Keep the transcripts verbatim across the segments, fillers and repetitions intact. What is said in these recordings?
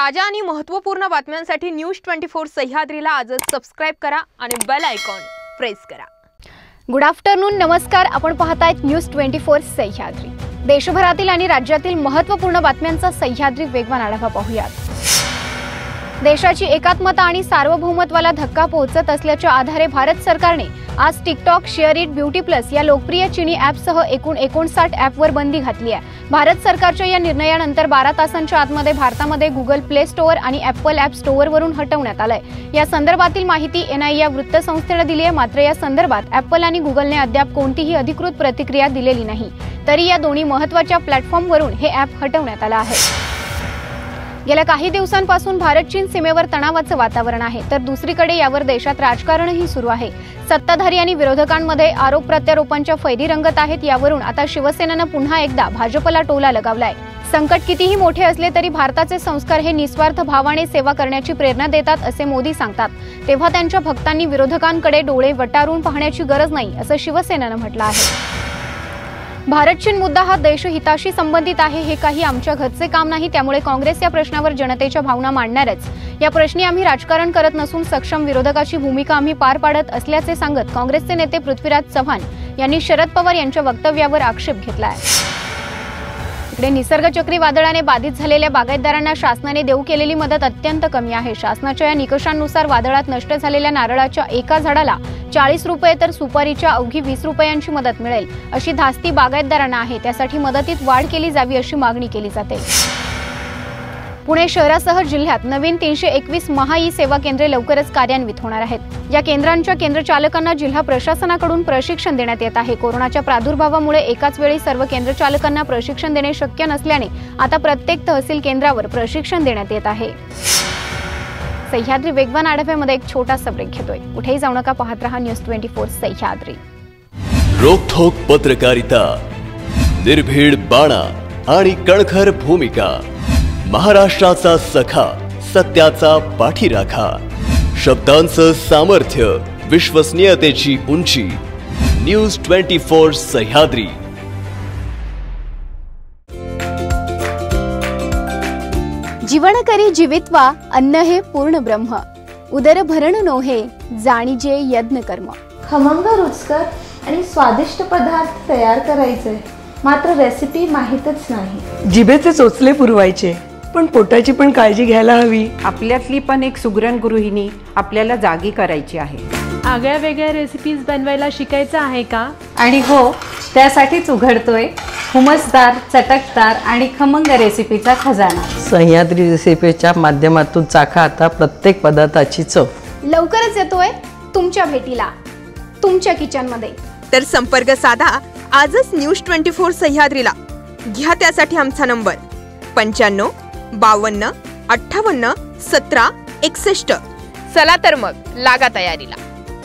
ताजा आणि महत्त्वपूर्ण बातम्यांसाठी न्यूज ट्वेंटी फोर सह्याद्रीला आजच सबस्क्राइब करा आणि बेल आयकॉन प्रेस करा। गुड आफ्टरनून, नमस्कार। आपण पाहतायत न्यूज ट्वेंटी फोर सह्याद्री। देशभरातील आणि राज्यातील महत्त्वपूर्ण बातम्यांचा सह्याद्री वेगवान आढावा पाहूयात। देशाची एकात्मता आणि सार्वभौमत्वाला धक्का पोहोचत असल्याच्या आधारे भारत सरकारने आज TikTok, SHAREit, BeautyPlus या लोकप्रिय चीनी ॲपसह एकूण एकोणसाठ ॲपवर बंदी घातली आहे। भारत सरकारच्या या निर्णयानंतर बारा तासांच्या आतमध्ये भारतामध्ये गुगल प्ले स्टोअर आणि ॲपल ॲप स्टोअरवरून हटवण्यात आलंय। या संदर्भातील माहिती एनआय या वृत्तसंस्थेने दिली आहे। मात्र या संदर्भात ॲपल आणि गुगलने अद्याप कोणतीही अधिकृत प्रतिक्रिया दिलेली नाही। तरी या दोन्ही महत्त्वाच्या प्लॅटफॉर्मवरून हे ॲप हटवण्यात आलं आहे। गेल्या काही दिवसांपासून भारत चीन सीमेवर तणावाचं वातावरण आहे, तर दुसरीकडे यावर देशात राजकारणही सुरू आहे। सत्ताधारी आणि विरोधकांमध्ये आरोप प्रत्यारोपांच्या फैरी रंगत आहेत। यावरून आता शिवसेनेनं पुन्हा एकदा भाजपला टोला लगावलाय। संकट कितीही मोठे असले तरी भारताचे संस्कार हे निस्वार्थ भावाने सेवा करण्याची प्रेरणा देतात असे मोदी सांगतात। तेव्हा त्यांच्या भक्तांनी विरोधकांकडे डोळे वटारून पाहण्याची गरज नाही असं शिवसेनेनं म्हटलं आहे। भारत चीन मुद्दा हा देशहिताशी संबंधित आहे, हे काही आमच्या घरचे काम नाही। त्यामुळे काँग्रेस या प्रश्नावर जनतेच्या भावना मांडणारच। या प्रश्नी आम्ही राजकारण करत नसून सक्षम विरोधकाची भूमिका आम्ही पार पाडत असल्याचे सांगत काँग्रेसचे नेते पृथ्वीराज चव्हाण यांनी शरद पवार यांच्या वक्तव्यावर आक्षेप घेतला आहे। इकडे निसर्ग चक्रीवादळाने बाधित झालेल्या बागायतदारांना शासनाने देऊ केलेली मदत अत्यंत कमी आहे। शासनाच्या या निकषांनुसार वादळात नष्ट झालेल्या नारळाच्या एका झाडाला चाळीस रुपये तर सुपारीच्या अवघी वीस रुपयांची मदत मिळेल अशी धास्ती बागायतदारांना आहे। त्यासाठी मदतीत वाढ केली जावी अशी मागणी केली जाते। पुणे शहरासह जिल्ह्यात नवीन तीनशे एकवीस महा ई सेवा केंद्रे लवकरच कार्यान्वित होणार आहेत। या केंद्रांच्या केंद्रचालकांना जिल्हा प्रशासनाकडून प्रशिक्षण देण्यात येत आहे। कोरोनाच्या प्रादुर्भावामुळे एकाच वेळी सर्व केंद्रचालकांना प्रशिक्षण देणे शक्य नसल्याने आता प्रत्येक तहसील केंद्रावर प्रशिक्षण देण्यात येत आहे। सह्याद्री वेगवान आढाव्यामध्ये एक छोटासा ब्रेक घेतोय। कुठेही जाऊ नका, पाहत रहा न्यूज ट्वेंटी फोर सह्याद्री। रोखोक पत्रकारिता, निर्भीड बाणा आणि कणखर भूमिका, महाराष्ट्राचा सखा, सत्याचा पाठीराखा, शब्दांचं सामर्थ्य, विश्वसनीयतेची उंची। News twenty four Sahyadri. जीवन करी जीवित्वा, अन्न हे पूर्ण ब्रह्म, उदर भरण नोहे, जाणीजे यज्ञ कर्म। खमंग, रुचकर आणि स्वादिष्ट पदार्थ तयार करायचे, मात्र रेसिपी माहीतच नाही। जिभेचे चोचले पुरवायचे, पण पोटाची पण काळजी घ्यायला हवी। आपल्यातली पण एक सुगरण गृहिणी आपल्याला जागी करायची आहे। आगळ्या वेगळ्या रेसिपीज बनवायला शिकायचं आहे का? आणि हो, त्यासाठीच उघडतोय हुमसदार, चटकदार आणि खमंग रेसिपीचा खजाना। सह्याद्री रेसिपीच्या माध्यमातून चाखा आता प्रत्येक पदार्थाची चव। लवकरच येतोय तुमच्या भेटीला, तुमच्या किचन मध्ये। तर संपर्क साधा आजच न्यूज ट्वेंटी फोर सह्याद्रीला। घ्या त्यासाठी आमचा नंबर पंच्याण्णव बावन्न अठ्ठावन्न सतरा एकसष्ट। चला तर मग लागा तयारीला।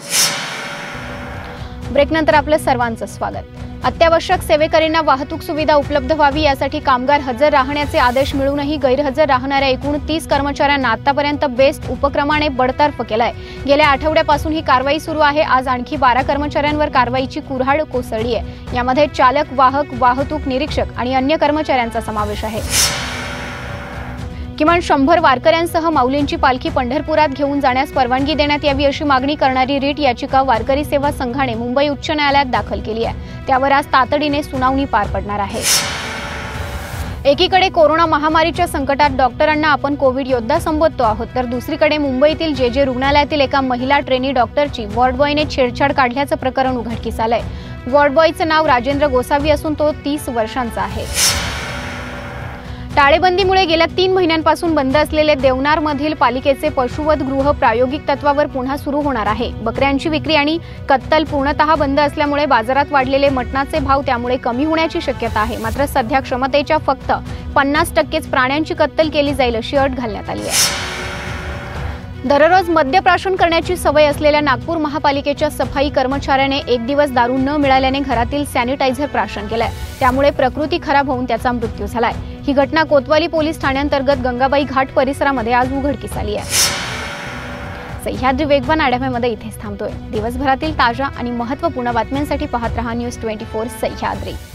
ब्रेक नंतर आपलं सर्वांचं स्वागत। अत्यावश्यक सेवेकरींना वाहतूक सुविधा उपलब्ध व्हावी यासाठी कामगार हजर राहण्याचे आदेश मिळूनही गैरहजर राहणाऱ्या एकूण तीस कर्मचाऱ्यांना आतापर्यंत बेस्ट उपक्रमाने बडतर्फ केलाय। गेल्या आठवड्यापासून ही कारवाई सुरू आहे। आज आणखी बारा कर्मचाऱ्यांवर कारवाईची कुऱ्हाड कोसळली आहे। यामध्ये चालक, वाहक, वाहतूक निरीक्षक आणि अन्य कर्मचाऱ्यांचा समावेश आहे। किमान शंभर वारकऱ्यांसह माऊलींची पालखी पंढरपुरात घेऊन जाण्यास परवानगी देण्यात यावी अशी मागणी करणारी रीट याचिका वारकरी सेवा संघाने मुंबई उच्च न्यायालयात दाखल केली आहे। त्यावर आज तातडीने सुनावणी पार पडणार आहे। एकीकडे कोरोना महामारीच्या संकटात डॉक्टरांना आपण कोविड योद्धा संबोधतो आहोत, तर दुसरीकडे मुंबईतील जे जे रुग्णालयातील एका महिला ट्रेनी डॉक्टरची वॉर्डबॉयने छेडछाड काढल्याचं प्रकरण उघडकीस आलंय। वॉर्डबॉयचं नाव राजेंद्र गोसावी असून तो तीस वर्षांचा आहे। टाळेबंदीमुळे गेल्या तीन महिन्यांपासून बंद असलेले देवनारमधील पालिकेचे पशुवध गृह प्रायोगिक तत्वावर पुन्हा सुरू होणार आहे। बकऱ्यांची विक्री आणि कत्तल पूर्णतः बंद असल्यामुळे बाजारात वाढलेले मटणाचे भाव त्यामुळे कमी होण्याची शक्यता आहे। मात्र सध्या क्षमतेच्या फक्त पन्नास टक्केच प्राण्यांची कत्तल केली जाईल अशी अट घालण्यात आली आहे। दररोज मद्यप्राशन करण्याची सवय असलेल्या नागपूर महापालिकेच्या सफाई कर्मचाऱ्याने एक दिवस दारू न मिळाल्याने घरातील सॅनिटायझर प्राशन केलाय। त्यामुळे प्रकृती खराब होऊन त्याचा मृत्यू झालाय। ही घटना कोतवाली पोलीस ठाण्यांतर्गत गंगाबाई घाट परिसरामध्ये आज उघडकीस आली आहे। सह्याद्री वेगवान आढाव्यामध्ये इथेच थांबतोय। दिवसभरातील ताज्या आणि महत्त्वपूर्ण बातम्यांसाठी पाहत रहा न्यूज ट्वेंटी फोर सह्याद्री।